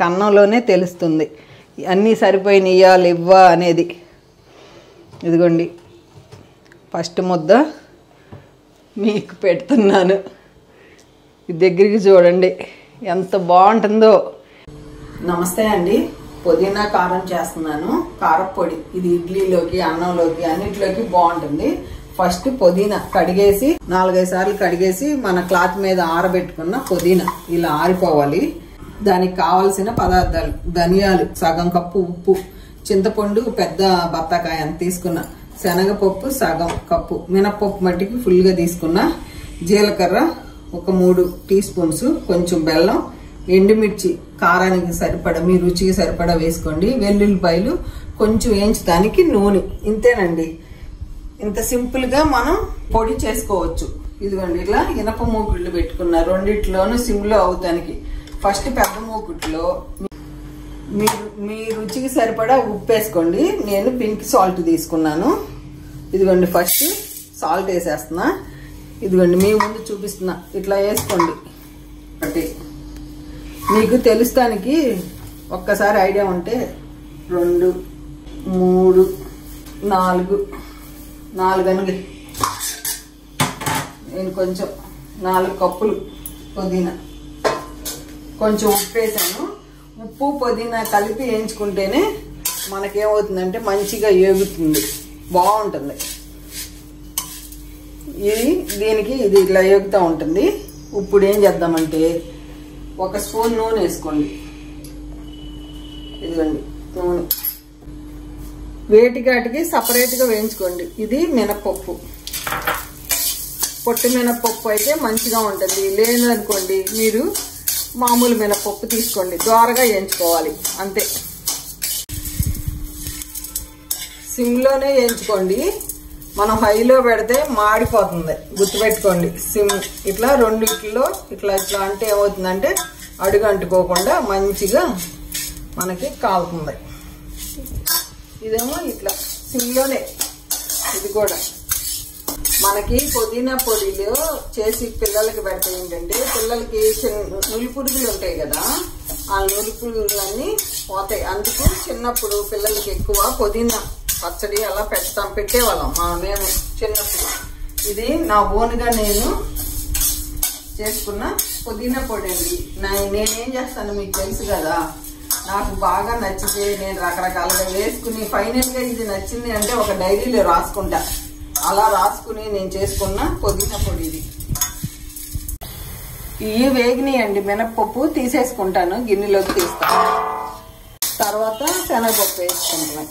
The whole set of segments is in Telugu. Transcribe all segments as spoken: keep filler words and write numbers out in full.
మనకు అన్నంలోనే తెలుస్తుంది అన్నీ సరిపోయినాయా లేవా అనేది. ఇదిగోండి ఫస్ట్ ముద్ద మీకు పెడుతున్నాను, దగ్గరికి చూడండి ఎంత బాగుంటుందో. నమస్తే అండి, పుదీనా కారం చేస్తున్నాను, కారపొడి. ఇది ఇడ్లీలోకి అన్నంలోకి అన్నిట్లోకి బాగుంటుంది. ఫస్ట్ పుదీనా కడిగేసి నాలుగైదు సార్లు కడిగేసి మన క్లాత్ మీద ఆరబెట్టుకున్న పుదీనా ఇలా ఆరిపోవాలి. దానికి కావలసిన పదార్థాలు: ధనియాలు సగం కప్పు, ఉప్పు, చింతపండు పెద్ద బత్తాకాయ అంత తీసుకున్నా, శనగపప్పు సగం కప్పు, మినపప్పు మట్టికి ఫుల్ గా తీసుకున్నా, జీలకర్ర ఒక మూడు టీ స్పూన్స్, కొంచెం బెల్లం, ఎండుమిర్చి కారానికి సరిపడా మీ రుచికి సరిపడా వేసుకోండి, వెల్లుల్లిపాయలు, కొంచెం వేయించడానికి నూనె. ఇంతేనండి, ఇంత సింపుల్ గా మనం పొడి చేసుకోవచ్చు. ఇదిగోండి ఇలా ఇనప మూకుళ్ళు పెట్టుకున్నా, రెండిట్లోనూ సిమ్ లో అవుతానికి. ఫస్ట్ పెద్ద మూకుట్లో మీ మీ రుచికి సరిపడా ఉప్పు వేసుకోండి. నేను పింక్ సాల్ట్ తీసుకున్నాను. ఇదిగోండి ఫస్ట్ సాల్ట్ వేసేస్తున్నా. ఇదిగోండి మీ ముందు చూపిస్తున్నా, ఇట్లా వేసుకోండి. ఒకటి మీకు తెలుస్తానికి ఒక్కసారి ఐడియా ఉంటే రెండు మూడు నాలుగు నాలుగు అనగి నేను కొంచెం నాలుగు కప్పులు పుదీనా, కొంచెం ఉప్పు వేసాను. ఉప్పు పుదీనా కలిపి వేయించుకుంటేనే మనకేమవుతుందంటే మంచిగా ఏగుతుంది, బాగుంటుంది. ఇది దీనికి ఇది ఇట్లా ఏగుతూ ఉంటుంది. ఇప్పుడు ఏం చేద్దామంటే ఒక స్పూన్ నూనె వేసుకోండి. ఇదిగోండి నూనె వేటికాటికి సపరేట్గా వేయించుకోండి. ఇది మినపప్పు, పొట్టి మినపప్పు అయితే మంచిగా ఉంటుంది. లేదనుకోండి మీరు మామూలు మినపప్పు తీసుకోండి, దోరగా వేయించుకోవాలి అంతే. సిమ్లోనే వేయించుకోండి, మనం హైలో పెడితే మాడిపోతుంది, గుర్తుపెట్టుకోండి. సిమ్ ఇట్లా రెండిట్లో ఇట్లా ఇట్లా అంటే ఏమవుతుందంటే అడుగు అంటుకోకుండా మంచిగా మనకి కాలుతుంది. ఇదేమో ఇట్లా సిమ్లోనే. ఇది కూడా మనకి పుదీనా పొడిలో చేసి పిల్లలకి పెడితే ఏంటంటే పిల్లలకి నులి పురుగులు ఉంటాయి కదా, ఆ నులి పురుగులన్నీ పోతాయి. అందుకు చిన్నప్పుడు పిల్లలకి ఎక్కువ పుదీనా పచ్చడి అలా పెడతాం పెట్టేవాళ్ళం మా మేము చిన్నప్పుడు. ఇది నా ఓన్గా నేను చేసుకున్న పుదీనా పొడి అండి. నేనేం చేస్తాను మీకు తెలుసు కదా, నాకు బాగా నచ్చితే నేను రకరకాలుగా వేసుకుని ఫైనల్గా ఇది నచ్చింది అంటే ఒక డైరీలో రాసుకుంటా. అలా రాసుకుని నేను చేసుకున్న పుదీనా పొడి ఇది. ఇవి వేగినాయండి, మినప్పప్పు తీసేసుకుంటాను, గిన్నెలోకి తీస్తాను. తర్వాత శనగపప్పు వేసుకుంటాను.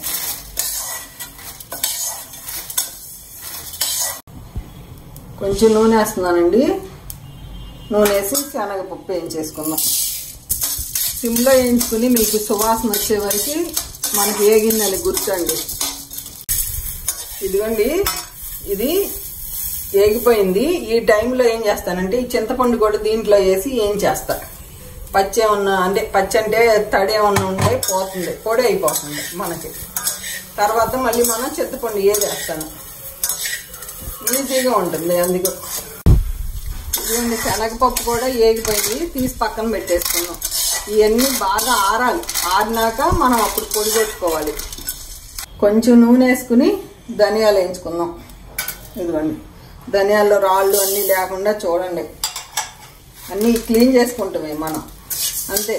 కొంచెం నూనె వేస్తున్నానండి. నూనె వేసి శనగపప్పు వేయించేసుకుందాం. సిమ్లో వేయించుకుని మీకు సువాసన వచ్చే వరకు మనకి వేగిందని గుర్తండి. ఇదిగోండి ఇది వేగిపోయింది. ఈ టైంలో ఏం చేస్తానంటే ఈ చింతపండు కూడా దీంట్లో వేసి ఏం చేస్తా. పచ్చి ఏమన్నా అంటే పచ్చి అంటే తడి ఏమన్నా ఉంటే పోతుంది, పొడి అయిపోతుంది మనకి. తర్వాత మళ్ళీ మనం చింతపండు వేసేస్తాను, ఈజీగా ఉంటుంది. అందుకు ఇదిగోండి శనగపప్పు కూడా వేగిపోయింది, తీసి పక్కన పెట్టేసుకున్నాం. ఇవన్నీ బాగా ఆరాలి, ఆరినాక మనం అప్పుడు పొడి పెట్టుకోవాలి. కొంచెం నూనె వేసుకుని ధనియాలు వేయించుకుందాం. ఇదిగోండి ధనియాల్లో రాళ్ళు అన్నీ లేకుండా చూడండి, అన్నీ క్లీన్ చేసుకుంటామే మనం అంతే.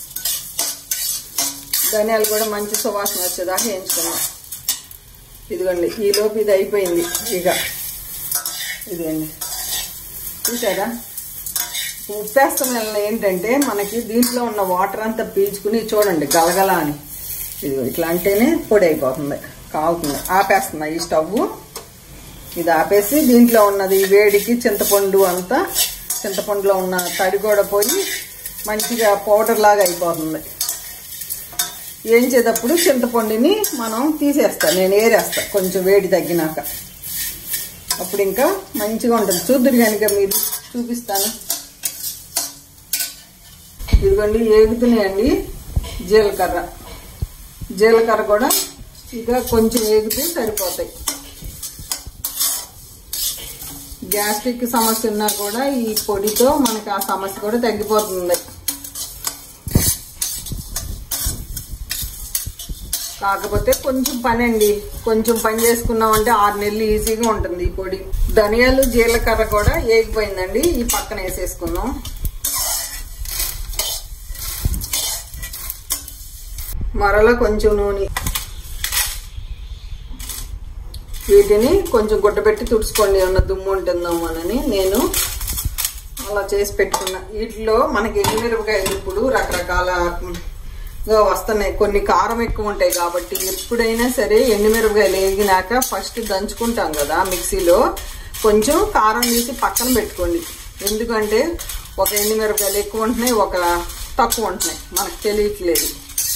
ధనియాలు కూడా మంచి సువాసన వచ్చేదాకా వేయించుకున్నాం. ఇదిగోండి ఈలోపు ఇది అయిపోయింది. ఇక ఇదిగోండి చూసారా, ఉప్పేస్తాం వల్ల ఏంటంటే మనకి దీంట్లో ఉన్న వాటర్ అంతా పీల్చుకుని చూడండి గలగల అని. ఇది ఇట్లా అంటేనే పొడి అయిపోతుంది, కావుతుంది. ఆపేస్తున్నా ఈ స్టవ్. ఇది ఆపేసి దీంట్లో ఉన్నది వేడికి చింతపండు అంతా, చింతపండులో ఉన్న తడి కూడా పోయి మంచిగా పౌడర్ లాగా అయిపోతుంది. వేయించేటప్పుడు చింతపండుని మనం తీసేస్తా, నేను ఏరేస్తా కొంచెం వేడి తగ్గినాక. అప్పుడు ఇంకా మంచిగా ఉంటుంది. చూద్దరు కనుక మీరు చూపిస్తాను. ఇదిగోండి ఏగుతున్నాయండి. జీలకర్ర జీలకర్ర కూడా ఇక కొంచెం ఏగితే సరిపోతాయి. గ్యాస్ట్రిక్ సమస్య ఉన్నా కూడా ఈ పొడితో మనకి ఆ సమస్య కూడా తగ్గిపోతుంది. కాకపోతే కొంచెం పని అండి, కొంచెం పని చేసుకున్నామంటే ఆరు నెలలు ఈజీగా ఉంటుంది ఈ పొడి. ధనియాలు జీలకర్ర కూడా ఏగిపోయిందండి, ఈ పక్కన వేసేసుకుందాం. మరలా కొంచెం నూనె, వీటిని కొంచెం గుడ్డపెట్టి తుడుచుకోండి, ఏమన్నా దుమ్ము ఉంటుందామని నేను అలా చేసి పెట్టుకున్నా. వీటిలో మనకి ఎండుమిరపకాయలు ఇప్పుడు రకరకాలగా వస్తున్నాయి, కొన్ని కారం ఎక్కువ ఉంటాయి కాబట్టి ఎప్పుడైనా సరే ఎండుమిరపకాయలు వేగినాక ఫస్ట్ దంచుకుంటాం కదా మిక్సీలో, కొంచెం కారం తీసి పక్కన పెట్టుకోండి. ఎందుకంటే ఒక ఎండుమిరపకాయలు ఎక్కువ ఉంటున్నాయి, ఒక తక్కువ ఉంటున్నాయి, మనకు తెలియట్లేదు.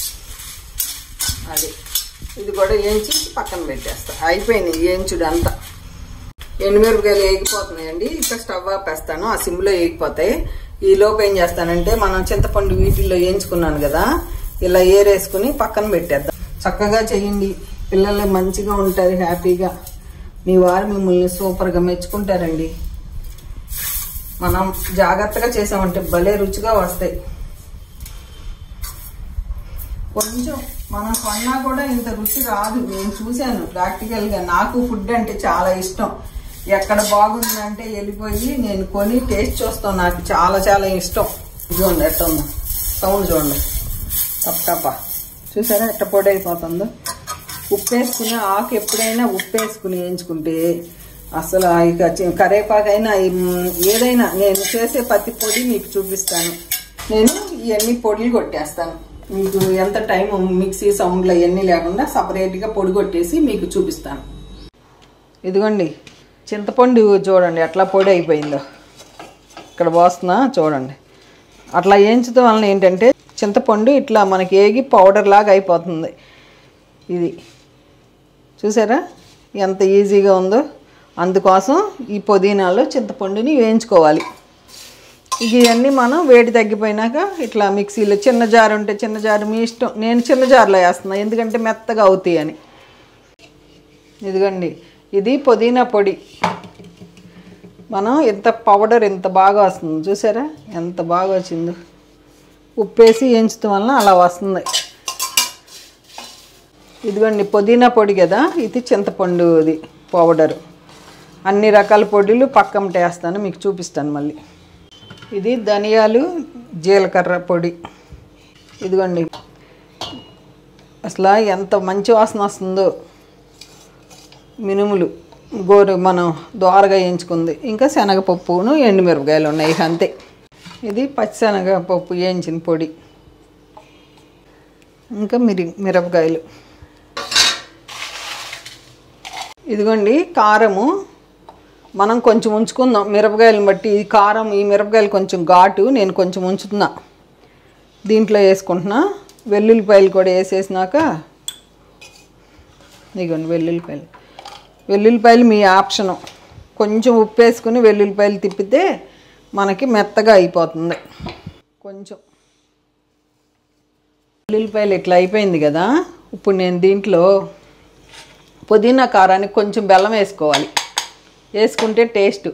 అది ఇది కూడా వేయించి పక్కన పెట్టేస్తా. అయిపోయింది వేయించుడు అంతా. ఎండుమిరపకాయలు వేగిపోతున్నాయండి, ఇంకా స్టవ్ ఆపేస్తాను, ఆ సిమ్లో వేగిపోతాయి. ఈ లోపు ఏం చేస్తానంటే మనం చింతపండు వీటిల్లో వేయించుకున్నాను కదా, ఇలా ఏరేసుకుని పక్కన పెట్టేద్దాం. చక్కగా చేయండి, పిల్లలు మంచిగా ఉంటారు హ్యాపీగా. మీ వారు మిమ్మల్ని సూపర్గా మెచ్చుకుంటారండి. మనం జాగ్రత్తగా చేసామంటే భలే రుచిగా వస్తాయి. కొంచెం మనం కొన్నా కూడా ఇంత రుచి రాదు, నేను చూశాను ప్రాక్టికల్గా. నాకు ఫుడ్ అంటే చాలా ఇష్టం. ఎక్కడ బాగుందంటే వెళ్ళిపోయి నేను కొని టేస్ట్ చూస్తాం, నాకు చాలా చాలా ఇష్టం. చూడండి ఎట్ట ఉందో, సౌండ్ చూడండి, తప్ప చూసారా ఎట్ట పొడి అయిపోతుందో. ఉప్పు వేసుకుని ఆకు ఎప్పుడైనా ఉప్పు వేసుకుని వేయించుకుంటే అసలు ఇక కరేపాకైనా ఏదైనా నేను చేసే పత్తి పొడి మీకు చూపిస్తాను. నేను ఇవన్నీ పొడులు కొట్టేస్తాను, మీకు ఎంత టైం మిక్సీ సౌండ్లు అవన్నీ లేకుండా సపరేట్గా పొడి కొట్టేసి మీకు చూపిస్తాను. ఇదిగోండి చింతపండు చూడండి ఎట్లా పొడి అయిపోయిందో, ఇక్కడ పోస్తున్నా చూడండి. అట్లా వేయించడం వలన ఏంటంటే చింతపండు ఇట్లా మనకి ఏగి పౌడర్ లాగా అయిపోతుంది. ఇది చూసారా ఎంత ఈజీగా ఉందో. అందుకోసం ఈ పుదీనాలో చింతపండుని వేయించుకోవాలి. ఇక ఇవన్నీ మనం వేడి తగ్గిపోయినాక ఇట్లా మిక్సీలో, చిన్న జారు ఉంటే చిన్న జారు మీ ఇష్టం, నేను చిన్న జారులో వేస్తున్నాను ఎందుకంటే మెత్తగా అవుతాయి అని. ఇదిగోండి ఇది పుదీనా పొడి. మనం ఇంత పౌడర్ ఇంత బాగా వస్తుంది చూసారా, ఎంత బాగా వచ్చిందో. ఉప్పేసి వేయించడం వలన అలా వస్తుంది. ఇదిగోండి పుదీనా పొడి కదా, ఇది చింతపండుది పౌడరు. అన్ని రకాల పొడులు పక్కన వేస్తాను, మీకు చూపిస్తాను మళ్ళీ. ఇది ధనియాలు జీలకర్ర పొడి. ఇదిగోండి అసలు ఎంత మంచి వాసన వస్తుందో. మినుములు గోరు మనం దోరగా వేయించుకుంది, ఇంకా శనగపప్పును ఎండుమిరపకాయలు ఉన్నాయి, అంతే. ఇది పచ్చిశనగపప్పు వేయించిన పొడి, ఇంకా మిరి మిరపకాయలు. ఇదిగోండి కారము మనం కొంచెం ఉంచుకుందాం మిరపకాయలను బట్టి. ఈ కారం ఈ మిరపకాయలు కొంచెం ఘాటు, నేను కొంచెం ఉంచుతున్నా. దీంట్లో వేసుకుంటున్నా. వెల్లుల్లిపాయలు కూడా వేసేసినాక ఇదిగోండి వెల్లుల్లిపాయలు. వెల్లుల్లిపాయలు మీ ఆప్షను. కొంచెం ఉప్పు వేసుకుని వెల్లుల్లిపాయలు తిప్పితే మనకి మెత్తగా అయిపోతుంది. కొంచెం వెల్లుల్లిపాయలు ఇట్లా అయిపోయింది కదా, ఇప్పుడు నేను దీంట్లో పుదీనా కారానికి కొంచెం బెల్లం వేసుకోవాలి. వేసుకుంటే టేస్ట్.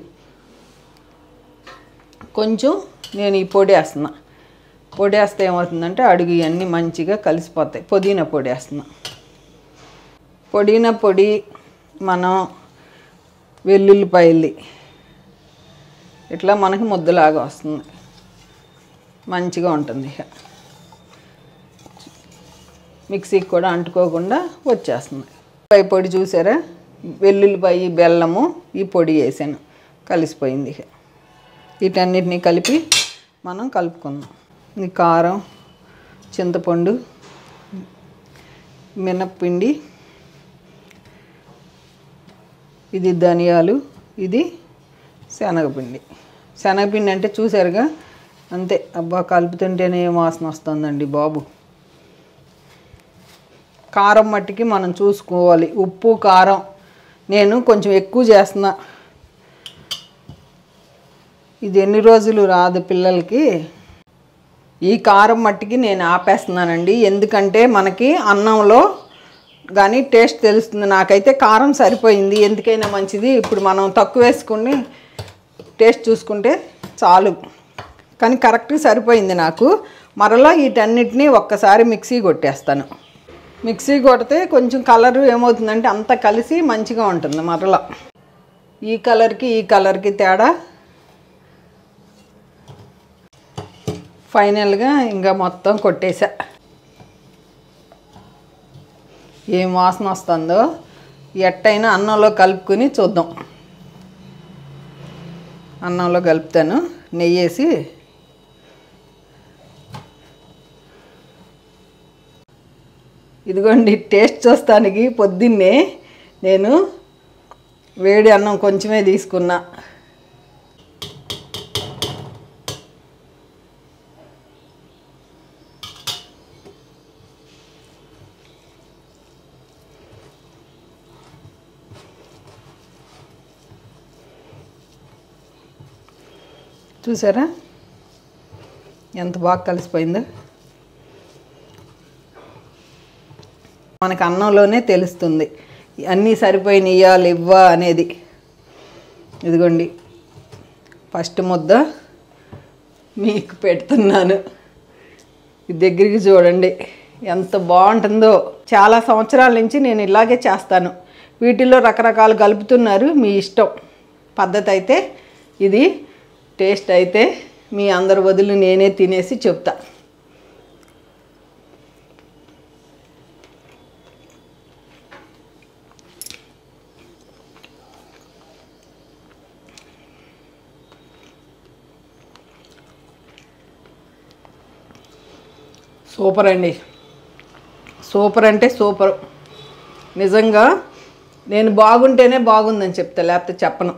కొంచెం నేను ఈ పొడి వేస్తున్నా. పొడి వేస్తే ఏమవుతుందంటే అడుగు ఇవన్నీ మంచిగా కలిసిపోతాయి. పుదీనా పొడి వేస్తున్నా. పుదీనా పొడి మనం వెల్లుల్లిపాయలు ఇట్లా మనకి ముద్దలాగా వస్తుంది, మంచిగా ఉంటుంది. ఇక మిక్సీకి కూడా అంటుకోకుండా వచ్చేస్తుంది. పై పొడి చూసారా, వెల్లుల్లిపాయ బెల్లము ఈ పొడి వేసాను, కలిసిపోయింది. ఇక వీటన్నిటిని కలిపి మనం కలుపుకుందాం. ఈ కారం, చింతపండు, మినప్పిండి, ఇది ధనియాలు, ఇది శనగపిండి. శనగపిండి అంటే చూసారుగా అంతే. అబ్బా కలుపుతుంటేనే వాసన వస్తుందండి బాబు. కారం మట్టికి మనం చూసుకోవాలి. ఉప్పు కారం నేను కొంచెం ఎక్కువ చేస్తున్నా. ఇది ఎన్ని రోజులు రాదు పిల్లలకి. ఈ కారం మట్టికి నేను ఆపేస్తున్నానండి, ఎందుకంటే మనకి అన్నంలో కానీ టేస్ట్ తెలుస్తుంది. నాకైతే కారం సరిపోయింది, ఎందుకైనా మంచిది. ఇప్పుడు మనం తక్కువ వేసుకుని టేస్ట్ చూసుకుంటే చాలు, కానీ కరెక్ట్గా సరిపోయింది నాకు. మరలా వీటన్నిటినీ ఒక్కసారి మిక్సీ కొట్టేస్తాను. మిక్సీ కొడితే కొంచెం కలర్ ఏమవుతుందంటే అంతా కలిసి మంచిగా ఉంటుంది మరలా. ఈ కలర్కి ఈ కలర్కి తేడా. ఫైనల్గా ఇంకా మొత్తం కొట్టేసా. ఏం వాసన వస్తుందో ఎట్టయినా అన్నంలో కలుపుకొని చూద్దాం. అన్నంలో కలుపుతాను నెయ్యి వేసి. ఇదిగోండి టేస్ట్ చూస్తానికి పొద్దున్నే నేను వేడి అన్నం కొంచెమే తీసుకున్నా. చూసారా ఎంత బాగా కలిసిపోయిందో. మనకు అన్నంలోనే తెలుస్తుంది అన్నీ సరిపోయినాయా లేవా అనేది. ఇదిగోండి ఫస్ట్ ముద్ద మీకు పెడుతున్నాను. దగ్గరికి చూడండి ఎంత బాగుంటుందో. చాలా సంవత్సరాల నుంచి నేను ఇలాగే చేస్తాను. వీటిల్లో రకరకాలు కలుపుతున్నారు, మీ ఇష్టం. పద్ధతి అయితే ఇది. టేస్ట్ అయితే మీ అందరి బదులు నేనే తినేసి చెప్తా. సూపర్ అండి, సూపర్ అంటే సూపర్. నిజంగా నేను బాగుంటేనే బాగుందని చెప్తా, లేకపోతే చెప్పను.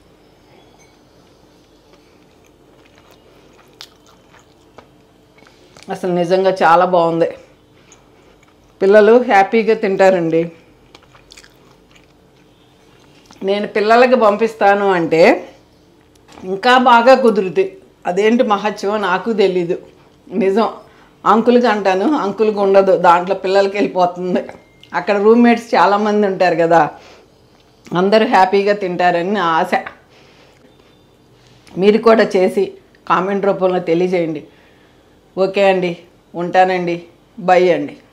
అసలు నిజంగా చాలా బాగుంది. పిల్లలు హ్యాపీగా తింటారండి. నేను పిల్లలకి పంపిస్తాను అంటే ఇంకా బాగా కుదురుతుంది. అదేంటి మహత్యం నాకు తెలీదు. నిజం. అంకుల్కి అంటాను, అంకుల్కి ఉండదు, దాంట్లో పిల్లలకి వెళ్ళిపోతుంది. అక్కడ రూమ్మేట్స్ చాలామంది ఉంటారు కదా, అందరూ హ్యాపీగా తింటారని నా ఆశ. మీరు కూడా చేసి కామెంట్ రూపంలో తెలియజేయండి. ఓకే అండి, ఉంటానండి. బై అండి.